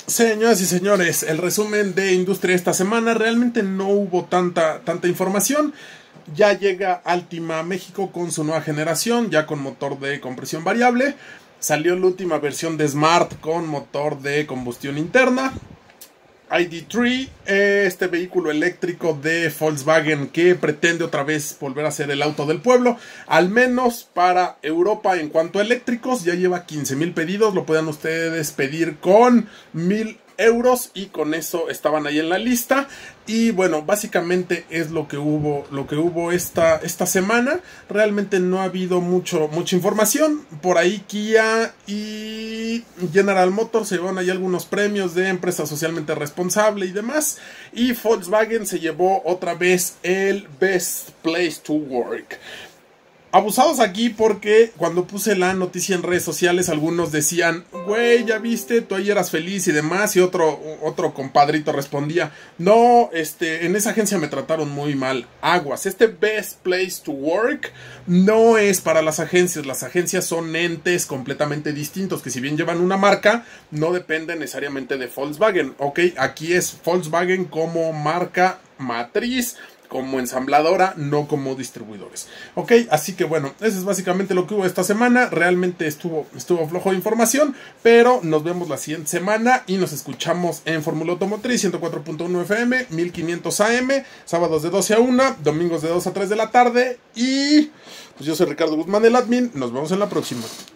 Señoras y señores, el resumen de industria esta semana. Realmente no hubo tanta información. Ya llega Altima a México con su nueva generación, ya con motor de compresión variable. Salió la última versión de Smart con motor de combustión interna. ID3, este vehículo eléctrico de Volkswagen que pretende otra vez volver a ser el auto del pueblo, al menos para Europa. En cuanto a eléctricos, ya lleva 15,000 pedidos, lo pueden ustedes pedir con 1,000 € y con eso estaban ahí en la lista. Y bueno, básicamente es lo que hubo esta semana. Realmente no ha habido mucha información. Por ahí Kia y General Motors se llevan ahí algunos premios de empresa socialmente responsable y demás. Y Volkswagen se llevó otra vez el Best Place to Work. Abusados aquí porque cuando puse la noticia en redes sociales algunos decían, güey, ya viste, tú ahí eras feliz y demás, y otro compadrito respondía, no, en esa agencia me trataron muy mal. Aguas, este Best Place to Work no es para las agencias son entes completamente distintos, que si bien llevan una marca, no dependen necesariamente de Volkswagen, ok, aquí es Volkswagen como marca matriz, como ensambladora, no como distribuidores. Ok, así que bueno, eso es básicamente lo que hubo esta semana. Realmente estuvo flojo de información, pero nos vemos la siguiente semana y nos escuchamos en Fórmula Automotriz 104.1 FM, 1500 AM, sábados de 12 a 1, domingos de 2 a 3 de la tarde. Y pues yo soy Ricardo Guzmán, el admin. Nos vemos en la próxima.